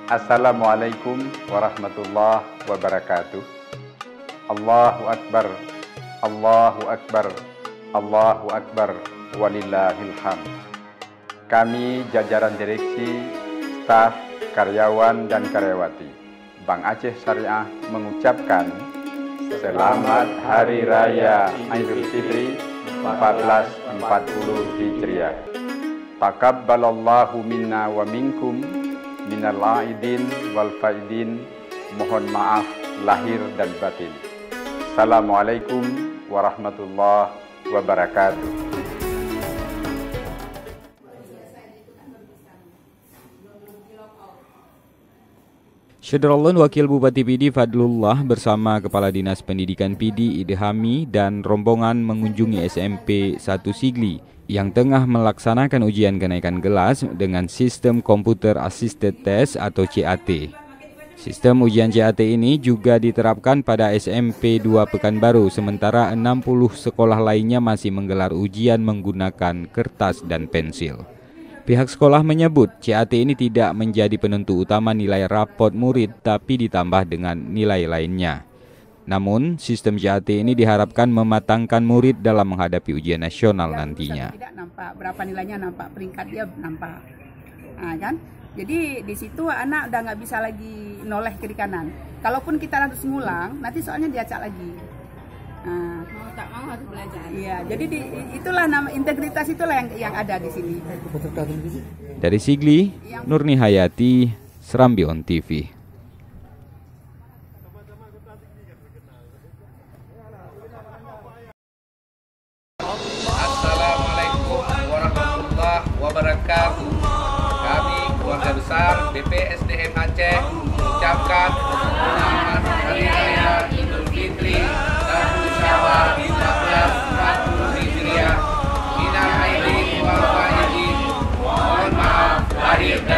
Assalamualaikum warahmatullahi wabarakatuh. Allahu Akbar, Allahu Akbar, Allahu Akbar, walillahil hamd. Kami jajaran direksi, staf, karyawan dan karyawati Bank Aceh Syariah mengucapkan Selamat Hari Raya Idul Fitri 1440 Hijriah. Taqabbalallahu minna wa minkum minal aidin wal faidin. Mohon maaf lahir dan batin. Assalamualaikum warahmatullahi wabarakatuh. Syederallah Wakil Bupati Pidi Fadlullah bersama Kepala Dinas Pendidikan Pidi Idhami dan rombongan mengunjungi SMP 1 Sigli yang tengah melaksanakan ujian kenaikan kelas dengan sistem Computer Assisted Test atau CAT. Sistem ujian CAT ini juga diterapkan pada SMP 2 Pekanbaru, sementara 60 sekolah lainnya masih menggelar ujian menggunakan kertas dan pensil. Pihak sekolah menyebut CAT ini tidak menjadi penentu utama nilai rapot murid, tapi ditambah dengan nilai lainnya. Namun, sistem CAT ini diharapkan mematangkan murid dalam menghadapi ujian nasional nantinya. Tidak nampak berapa nilainya, nampak peringkat dia nampak, kan? Jadi di situ anak udah nggak bisa lagi noleh kiri kanan. Kalaupun kita harus ngulang, nanti soalnya diacak lagi. Mau tak mau harus belajar. Iya, jadi itulah nama integritas itulah yang ada di sini. Dari Sigli, Nurni Hayati, Serambi On TV. Assalamualaikum warahmatullahi wabarakatuh. Kami keluarga besar BPSDM Aceh mengucapkan selamat Hari Raya Idul Fitri 1 Syawal 1440 Hijriah. Minal aidin wal faizin. Mohon maaf lahir dan